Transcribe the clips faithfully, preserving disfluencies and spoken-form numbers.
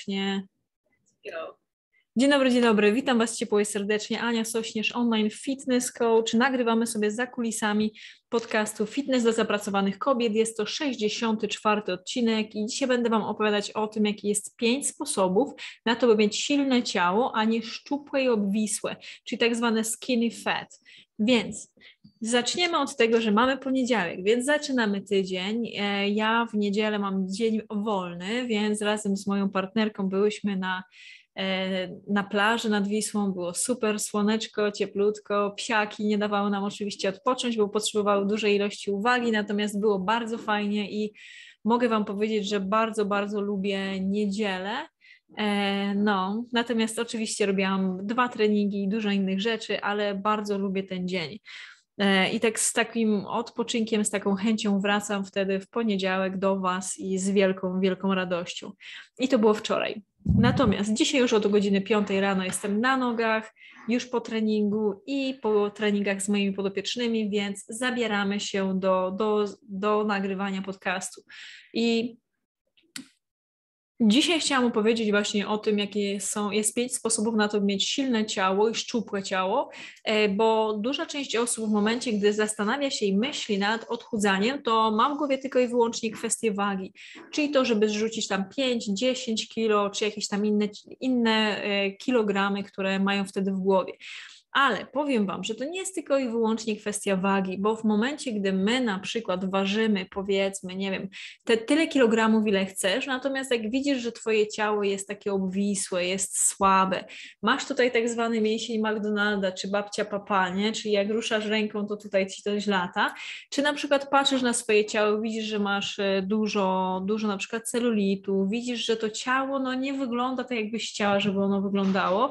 serdecznie. Dzień dobry, dzień dobry. Witam Was ciepło i serdecznie. Ania Sośnierz, online fitness coach. Nagrywamy sobie za kulisami podcastu Fitness dla zapracowanych kobiet. Jest to sześćdziesiąty czwarty odcinek i dzisiaj będę Wam opowiadać o tym, jaki jest pięć sposobów na to, by mieć silne ciało, a nie szczupłe i obwisłe, czyli tak zwane skinny fat. Więc zaczniemy od tego, że mamy poniedziałek, więc zaczynamy tydzień. Ja w niedzielę mam dzień wolny, więc razem z moją partnerką byłyśmy na na plaży nad Wisłą, było super, słoneczko, cieplutko, psiaki nie dawały nam oczywiście odpocząć, bo potrzebowały dużej ilości uwagi, natomiast było bardzo fajnie i mogę Wam powiedzieć, że bardzo, bardzo lubię niedzielę. No, natomiast oczywiście robiłam dwa treningi i dużo innych rzeczy, ale bardzo lubię ten dzień. I tak z takim odpoczynkiem, z taką chęcią wracam wtedy w poniedziałek do Was i z wielką, wielką radością. I to było wczoraj. Natomiast dzisiaj już od godziny piątej rano jestem na nogach, już po treningu i po treningach z moimi podopiecznymi, więc zabieramy się do, do, do nagrywania podcastu. I dzisiaj chciałam opowiedzieć właśnie o tym, jakie są, jest pięć sposobów na to, by mieć silne ciało i szczupłe ciało, bo duża część osób w momencie, gdy zastanawia się i myśli nad odchudzaniem, to ma w głowie tylko i wyłącznie kwestię wagi, czyli to, żeby zrzucić tam pięć, dziesięć kilo, czy jakieś tam inne, inne kilogramy, które mają wtedy w głowie. Ale powiem Wam, że to nie jest tylko i wyłącznie kwestia wagi, bo w momencie, gdy my na przykład ważymy, powiedzmy, nie wiem, te tyle kilogramów, ile chcesz, natomiast jak widzisz, że Twoje ciało jest takie obwisłe, jest słabe, masz tutaj tak zwany mięsień McDonalda, czy babcia papa, nie? Czyli jak ruszasz ręką, to tutaj Ci coś lata, czy na przykład patrzysz na swoje ciało, widzisz, że masz dużo, dużo na przykład celulitu, widzisz, że to ciało no, nie wygląda tak, jakbyś chciała, żeby ono wyglądało,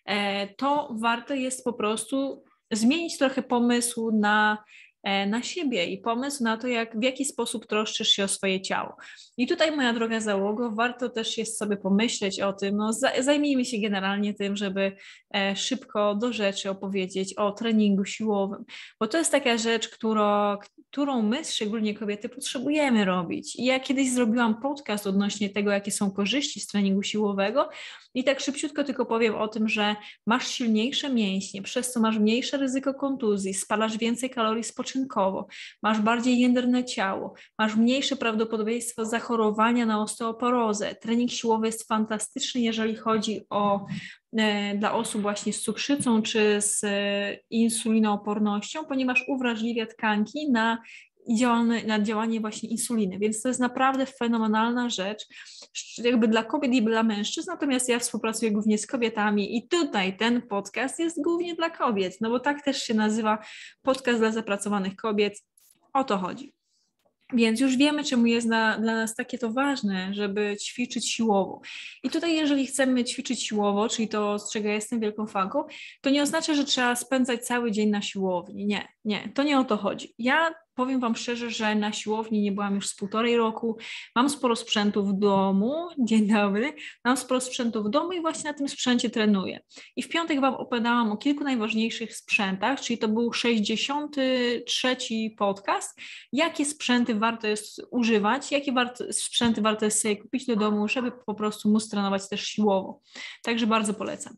to warto jest po prostu zmienić trochę pomysł na, na siebie i pomysł na to, jak, w jaki sposób troszczysz się o swoje ciało. I tutaj, moja droga załogo, warto też jest sobie pomyśleć o tym, no zajmijmy się generalnie tym, żeby szybko do rzeczy opowiedzieć o treningu siłowym, bo to jest taka rzecz, którą, którą my, szczególnie kobiety, potrzebujemy robić. I ja kiedyś zrobiłam podcast odnośnie tego, jakie są korzyści z treningu siłowego i tak szybciutko tylko powiem o tym, że masz silniejsze mięśnie, przez co masz mniejsze ryzyko kontuzji, spalasz więcej kalorii spoczynkowo, masz bardziej jędrne ciało, masz mniejsze prawdopodobieństwo zachorowania na osteoporozę. Trening siłowy jest fantastyczny, jeżeli chodzi o e, dla osób właśnie z cukrzycą czy z e, insulinoopornością, ponieważ uwrażliwia tkanki na i działanie, na działanie właśnie insuliny, więc to jest naprawdę fenomenalna rzecz, jakby dla kobiet i dla mężczyzn, natomiast ja współpracuję głównie z kobietami i tutaj ten podcast jest głównie dla kobiet, no bo tak też się nazywa podcast dla zapracowanych kobiet, o to chodzi. Więc już wiemy, czemu jest na, dla nas takie to ważne, żeby ćwiczyć siłowo. I tutaj, jeżeli chcemy ćwiczyć siłowo, czyli to, z czego ja jestem wielką fanką, to nie oznacza, że trzeba spędzać cały dzień na siłowni. Nie, nie, to nie o to chodzi. Ja powiem Wam szczerze, że na siłowni nie byłam już z półtorej roku, mam sporo sprzętu w domu, dzień dobry, mam sporo sprzętu w domu i właśnie na tym sprzęcie trenuję. I w piątek Wam opowiadałam o kilku najważniejszych sprzętach, czyli to był sześćdziesiąty trzeci podcast, jakie sprzęty warto jest używać, jakie warto, sprzęty warto jest sobie kupić do domu, żeby po prostu móc trenować też siłowo. Także bardzo polecam.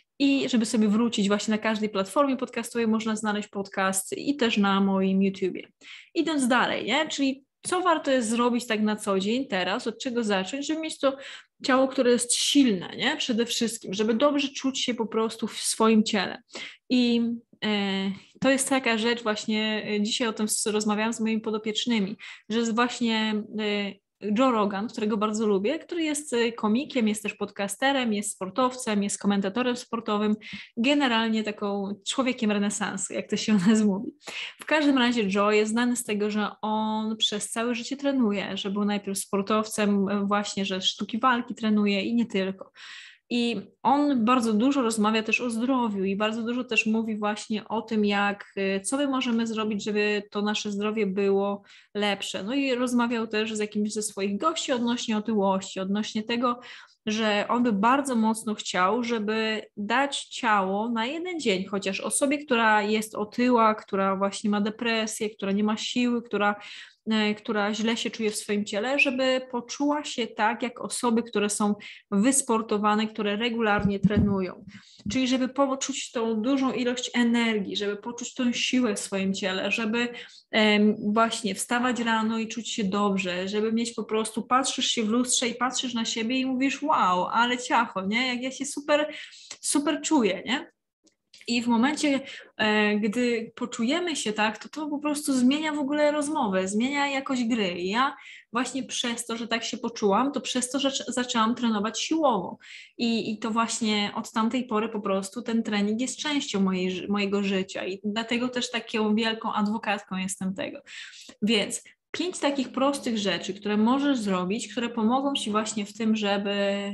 I żeby sobie wrócić, właśnie na każdej platformie podcastowej można znaleźć podcast i też na moim YouTubie. Idąc dalej, nie? Czyli co warto jest zrobić tak na co dzień teraz, od czego zacząć, żeby mieć to ciało, które jest silne, nie? Przede wszystkim, żeby dobrze czuć się po prostu w swoim ciele. I e, to jest taka rzecz właśnie, e, dzisiaj o tym rozmawiałam z moimi podopiecznymi, że jest właśnie e, Joe Rogan, którego bardzo lubię, który jest komikiem, jest też podcasterem, jest sportowcem, jest komentatorem sportowym, generalnie taką człowiekiem renesansu, jak to się u nas mówi. W każdym razie Joe jest znany z tego, że on przez całe życie trenuje, że był najpierw sportowcem właśnie, że sztuki walki trenuje i nie tylko. I on bardzo dużo rozmawia też o zdrowiu i bardzo dużo też mówi właśnie o tym, jak, co my możemy zrobić, żeby to nasze zdrowie było lepsze. No i rozmawiał też z jakimś ze swoich gości odnośnie otyłości, odnośnie tego, że on by bardzo mocno chciał, żeby dać ciało na jeden dzień, chociaż osobie, która jest otyła, która właśnie ma depresję, która nie ma siły, która która źle się czuje w swoim ciele, żeby poczuła się tak, jak osoby, które są wysportowane, które regularnie trenują. Czyli żeby poczuć tą dużą ilość energii, żeby poczuć tą siłę w swoim ciele, żeby um, właśnie wstawać rano i czuć się dobrze, żeby mieć po prostu, patrzysz się w lustrze i patrzysz na siebie i mówisz, wow, ale ciacho, nie? Jak ja się super, super czuję, nie? I w momencie, e, gdy poczujemy się tak, to to po prostu zmienia w ogóle rozmowę, zmienia jakość gry. I ja właśnie przez to, że tak się poczułam, to przez to, że zaczęłam trenować siłowo. I, i to właśnie od tamtej pory po prostu ten trening jest częścią mojej, mojego życia i dlatego też taką wielką adwokatką jestem tego. Więc pięć takich prostych rzeczy, które możesz zrobić, które pomogą Ci właśnie w tym, żeby,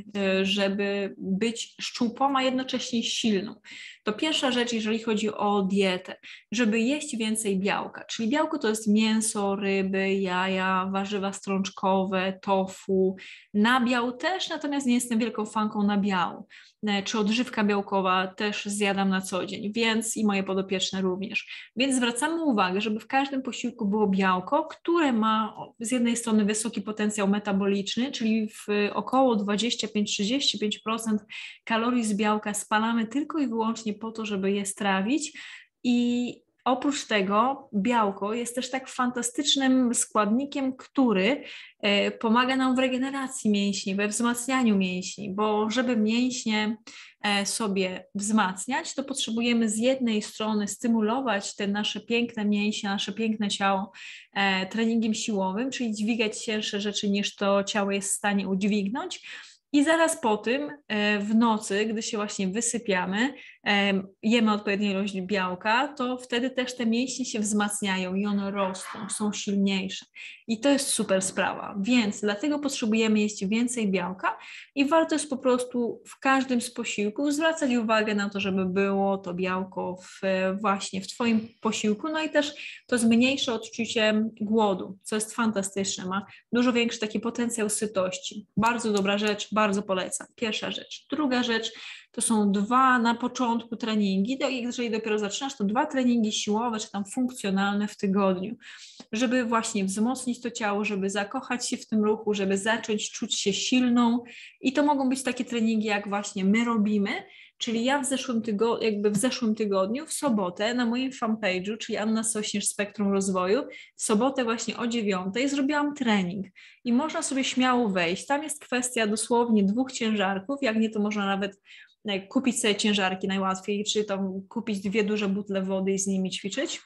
żeby być szczupłą, a jednocześnie silną. To pierwsza rzecz, jeżeli chodzi o dietę, żeby jeść więcej białka, czyli białko to jest mięso, ryby, jaja, warzywa strączkowe, tofu, nabiał też, natomiast nie jestem wielką fanką nabiału, czy odżywka białkowa też zjadam na co dzień, więc i moje podopieczne również. Więc zwracamy uwagę, żeby w każdym posiłku było białko, które ma z jednej strony wysoki potencjał metaboliczny, czyli w około dwadzieścia pięć do trzydziestu pięciu procent kalorii z białka spalamy tylko i wyłącznie po to, żeby je strawić i oprócz tego białko jest też tak fantastycznym składnikiem, który pomaga nam w regeneracji mięśni, we wzmacnianiu mięśni, bo żeby mięśnie sobie wzmacniać, to potrzebujemy z jednej strony stymulować te nasze piękne mięśnie, nasze piękne ciało treningiem siłowym, czyli dźwigać cięższe rzeczy niż to ciało jest w stanie udźwignąć. I zaraz po tym w nocy, gdy się właśnie wysypiamy, jemy odpowiednią ilość białka, to wtedy też te mięśnie się wzmacniają i one rosną, są silniejsze. I to jest super sprawa. Więc dlatego potrzebujemy jeść więcej białka i warto jest po prostu w każdym z posiłków zwracać uwagę na to, żeby było to białko w, właśnie w Twoim posiłku. No i też to zmniejsza odczucie głodu, co jest fantastyczne. Ma dużo większy taki potencjał sytości. Bardzo dobra rzecz, bardzo polecam. Pierwsza rzecz. Druga rzecz to są dwa na początku treningi, jeżeli dopiero zaczynasz, to dwa treningi siłowe czy tam funkcjonalne w tygodniu, żeby właśnie wzmocnić to ciało, żeby zakochać się w tym ruchu, żeby zacząć czuć się silną i to mogą być takie treningi, jak właśnie my robimy, czyli ja w zeszłym tygodniu, jakby w zeszłym tygodniu, w sobotę na moim fanpage'u, czyli Anna Sośnierz Spektrum Rozwoju, w sobotę właśnie o dziewiątej zrobiłam trening i można sobie śmiało wejść. Tam jest kwestia dosłownie dwóch ciężarków, jak nie to można nawet kupić sobie ciężarki najłatwiej, czy tam kupić dwie duże butle wody i z nimi ćwiczyć.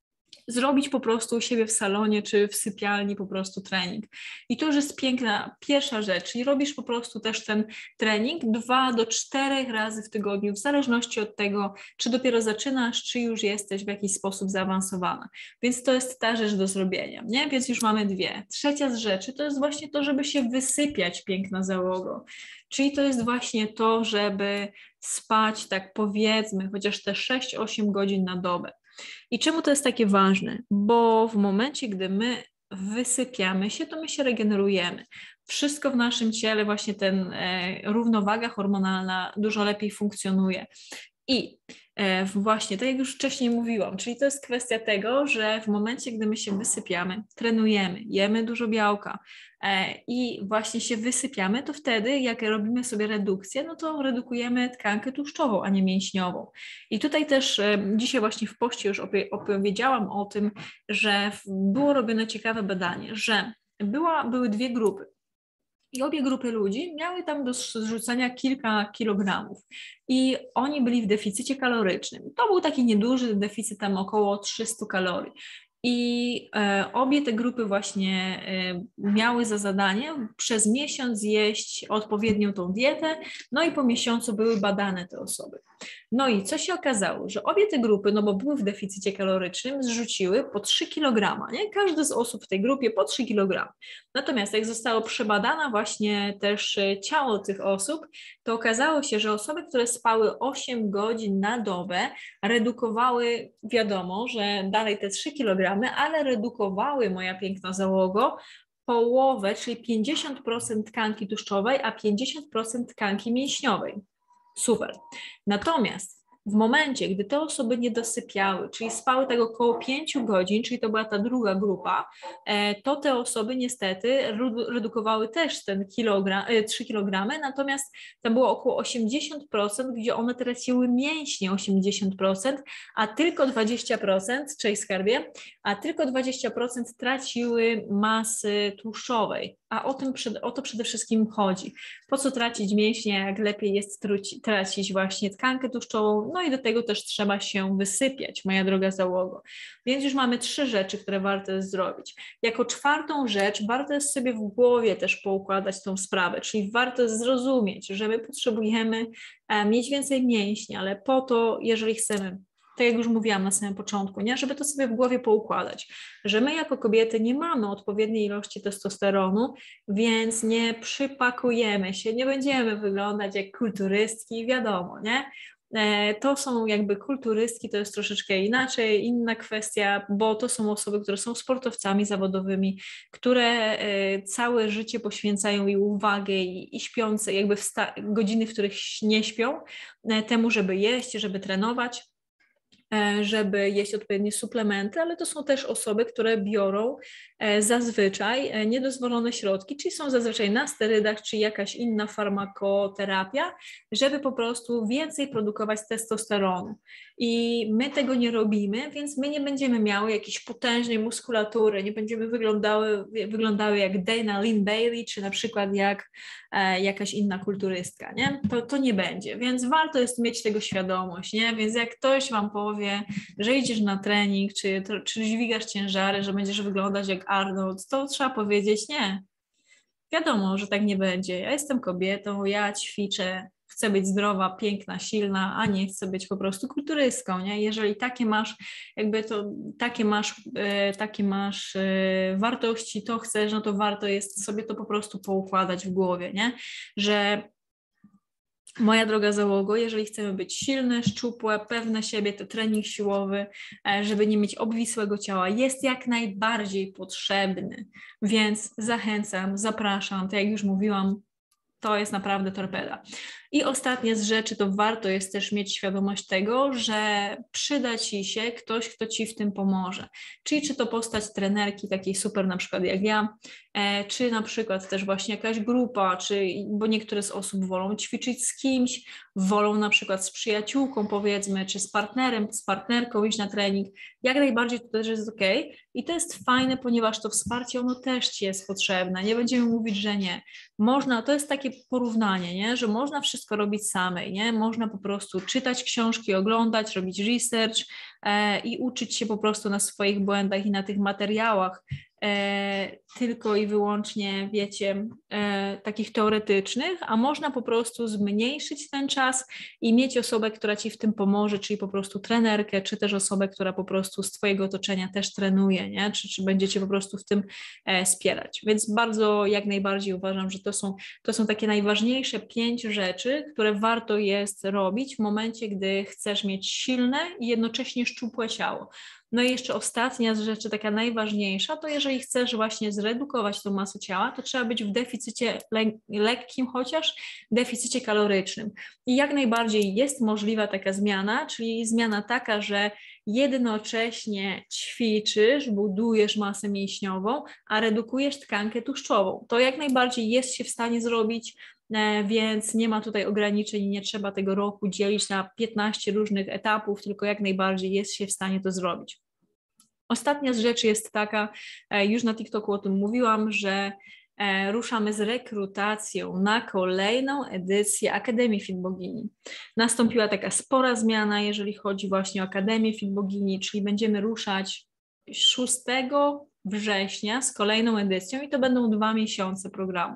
Zrobić po prostu u siebie w salonie czy w sypialni po prostu trening. I to już jest piękna pierwsza rzecz. I robisz po prostu też ten trening dwa do czterech razy w tygodniu, w zależności od tego, czy dopiero zaczynasz, czy już jesteś w jakiś sposób zaawansowana. Więc to jest ta rzecz do zrobienia, nie? Więc już mamy dwie. Trzecia z rzeczy to jest właśnie to, żeby się wysypiać, piękna załogo. Czyli to jest właśnie to, żeby spać, tak powiedzmy, chociaż te sześć osiem godzin na dobę. I czemu to jest takie ważne? Bo w momencie, gdy my wysypiamy się, to my się regenerujemy. Wszystko w naszym ciele, właśnie ten e, równowaga hormonalna dużo lepiej funkcjonuje. I e, właśnie, tak jak już wcześniej mówiłam, czyli to jest kwestia tego, że w momencie, gdy my się wysypiamy, trenujemy, jemy dużo białka e, i właśnie się wysypiamy, to wtedy, jak robimy sobie redukcję, no to redukujemy tkankę tłuszczową, a nie mięśniową. I tutaj też e, dzisiaj właśnie w poście już opie- opowiedziałam o tym, że było robione ciekawe badanie, że była, były dwie grupy. I obie grupy ludzi miały tam do zrzucenia kilka kilogramów i oni byli w deficycie kalorycznym. To był taki nieduży deficyt, tam około trzysta kalorii. I e, obie te grupy właśnie e, miały za zadanie przez miesiąc jeść odpowiednią tą dietę, no i po miesiącu były badane te osoby. No i co się okazało, że obie te grupy, no bo były w deficycie kalorycznym, zrzuciły po trzy kilogramy, nie? Każdy z osób w tej grupie po trzy kilogramy. Natomiast jak zostało przebadane właśnie też ciało tych osób, to okazało się, że osoby, które spały osiem godzin na dobę, redukowały, wiadomo, że dalej te trzy kilogramy, ale redukowały, moja piękna załogo, połowę, czyli pięćdziesiąt procent tkanki tłuszczowej, a pięćdziesiąt procent tkanki mięśniowej. Super. Natomiast w momencie, gdy te osoby nie dosypiały, czyli spały tak około pięciu godzin, czyli to była ta druga grupa, to te osoby niestety redukowały też ten kilogram, trzy kilogramy, natomiast tam było około osiemdziesiąt procent, gdzie one traciły mięśnie osiemdziesiąt procent, a tylko dwadzieścia procent, cześć skarbie, a tylko dwadzieścia procent traciły masy tłuszczowej. A o, tym, o to przede wszystkim chodzi. Po co tracić mięśnie, jak lepiej jest tracić właśnie tkankę tłuszczową, no i do tego też trzeba się wysypiać, moja droga załogo. Więc już mamy trzy rzeczy, które warto jest zrobić. Jako czwartą rzecz warto jest sobie w głowie też poukładać tą sprawę, czyli warto jest zrozumieć, że my potrzebujemy mieć więcej mięśni, ale po to, jeżeli chcemy, tak jak już mówiłam na samym początku, nie? Żeby to sobie w głowie poukładać, że my jako kobiety nie mamy odpowiedniej ilości testosteronu, więc nie przypakujemy się, nie będziemy wyglądać jak kulturystki, wiadomo, nie? To są jakby kulturystki, to jest troszeczkę inaczej, inna kwestia, bo to są osoby, które są sportowcami zawodowymi, które całe życie poświęcają i uwagę i, i śpiące, jakby w godziny, w których nie śpią, temu, żeby jeść, żeby trenować, żeby jeść odpowiednie suplementy, ale to są też osoby, które biorą zazwyczaj niedozwolone środki, czyli są zazwyczaj na sterydach, czy jakaś inna farmakoterapia, żeby po prostu więcej produkować testosteronu. I my tego nie robimy, więc my nie będziemy miały jakiejś potężnej muskulatury, nie będziemy wyglądały, wyglądały jak Dana Lynn Bailey, czy na przykład jak e, jakaś inna kulturystka, nie? To, to nie będzie, więc warto jest mieć tego świadomość, nie? Więc jak ktoś wam powie, że idziesz na trening, czy, czy dźwigasz ciężary, że będziesz wyglądać jak Arnold, to trzeba powiedzieć nie. Wiadomo, że tak nie będzie. Ja jestem kobietą, ja ćwiczę, chcę być zdrowa, piękna, silna, a nie chcę być po prostu kulturystką, nie? Jeżeli takie masz, jakby to, takie masz, e, takie masz e, wartości, to chcesz, no to warto jest sobie to po prostu poukładać w głowie, nie? Że moja droga załogo, jeżeli chcemy być silne, szczupłe, pewne siebie, to trening siłowy, żeby nie mieć obwisłego ciała, jest jak najbardziej potrzebny, więc zachęcam, zapraszam, tak jak już mówiłam, to jest naprawdę torpeda. I ostatnie z rzeczy, to warto jest też mieć świadomość tego, że przyda ci się ktoś, kto ci w tym pomoże. Czyli czy to postać trenerki takiej super na przykład jak ja, e, czy na przykład też właśnie jakaś grupa, czy, bo niektóre z osób wolą ćwiczyć z kimś, wolą na przykład z przyjaciółką powiedzmy, czy z partnerem, z partnerką iść na trening. Jak najbardziej to też jest okej. I to jest fajne, ponieważ to wsparcie, ono też ci jest potrzebne. Nie będziemy mówić, że nie. Można, to jest takie porównanie, nie? Że można wszystko robić samej, nie? Można po prostu czytać książki, oglądać, robić research e, i uczyć się po prostu na swoich błędach i na tych materiałach, e, tylko i wyłącznie, wiecie, e, takich teoretycznych, a można po prostu zmniejszyć ten czas i mieć osobę, która ci w tym pomoże, czyli po prostu trenerkę, czy też osobę, która po prostu z twojego otoczenia też trenuje, nie? Czy, czy będziecie po prostu w tym e, wspierać. Więc bardzo, jak najbardziej uważam, że to są, to są takie najważniejsze pięć rzeczy, które warto jest robić w momencie, gdy chcesz mieć silne i jednocześnie szczupłe ciało. No i jeszcze ostatnia z rzeczy, taka najważniejsza, to jeżeli chcesz właśnie zredukować tą masę ciała, to trzeba być w deficycie le- lekkim, chociaż deficycie kalorycznym. I jak najbardziej jest możliwa taka zmiana, czyli zmiana taka, że jednocześnie ćwiczysz, budujesz masę mięśniową, a redukujesz tkankę tłuszczową. To jak najbardziej jest się w stanie zrobić, więc nie ma tutaj ograniczeń i nie trzeba tego roku dzielić na piętnaście różnych etapów, tylko jak najbardziej jest się w stanie to zrobić. Ostatnia z rzeczy jest taka, już na TikToku o tym mówiłam, że ruszamy z rekrutacją na kolejną edycję Akademii Fit Bogini. Nastąpiła taka spora zmiana, jeżeli chodzi właśnie o Akademię Fit Bogini, czyli będziemy ruszać szóstego września z kolejną edycją i to będą dwa miesiące programu.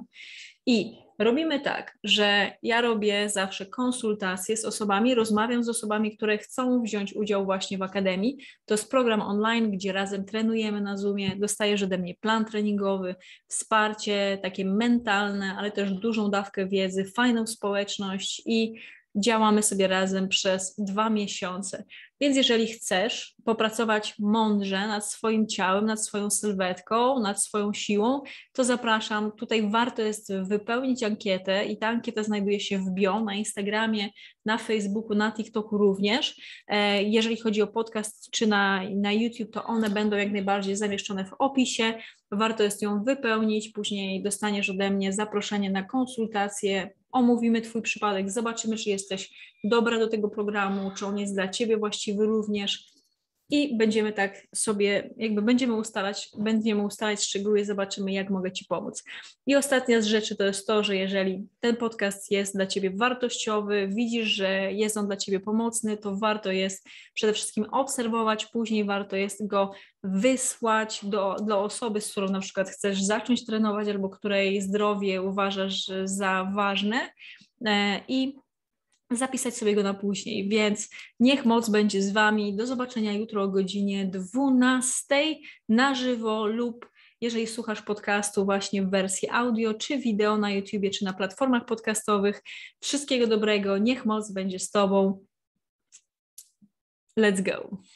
I robimy tak, że ja robię zawsze konsultacje z osobami, rozmawiam z osobami, które chcą wziąć udział właśnie w Akademii. To jest program online, gdzie razem trenujemy na Zoomie, dostajesz ode mnie plan treningowy, wsparcie takie mentalne, ale też dużą dawkę wiedzy, fajną społeczność i działamy sobie razem przez dwa miesiące. Więc jeżeli chcesz popracować mądrze nad swoim ciałem, nad swoją sylwetką, nad swoją siłą, to zapraszam. Tutaj warto jest wypełnić ankietę i ta ankieta znajduje się w bio na Instagramie, na Facebooku, na TikToku również. Jeżeli chodzi o podcast czy na, na YouTube, to one będą jak najbardziej zamieszczone w opisie. Warto jest ją wypełnić, później dostaniesz ode mnie zaproszenie na konsultację, omówimy Twój przypadek, zobaczymy, czy jesteś dobra do tego programu, czy on jest dla Ciebie właściwy również i będziemy tak sobie, jakby będziemy ustalać, będziemy ustalać szczegóły, zobaczymy, jak mogę Ci pomóc. I ostatnia z rzeczy to jest to, że jeżeli ten podcast jest dla Ciebie wartościowy, widzisz, że jest on dla Ciebie pomocny, to warto jest przede wszystkim obserwować, później warto jest go wysłać do, do osoby, z którą na przykład chcesz zacząć trenować albo której zdrowie uważasz za ważne i zapisać sobie go na później, więc niech moc będzie z Wami. Do zobaczenia jutro o godzinie dwunastej na żywo lub jeżeli słuchasz podcastu właśnie w wersji audio, czy wideo na YouTubie, czy na platformach podcastowych. Wszystkiego dobrego, niech moc będzie z Tobą. Let's go!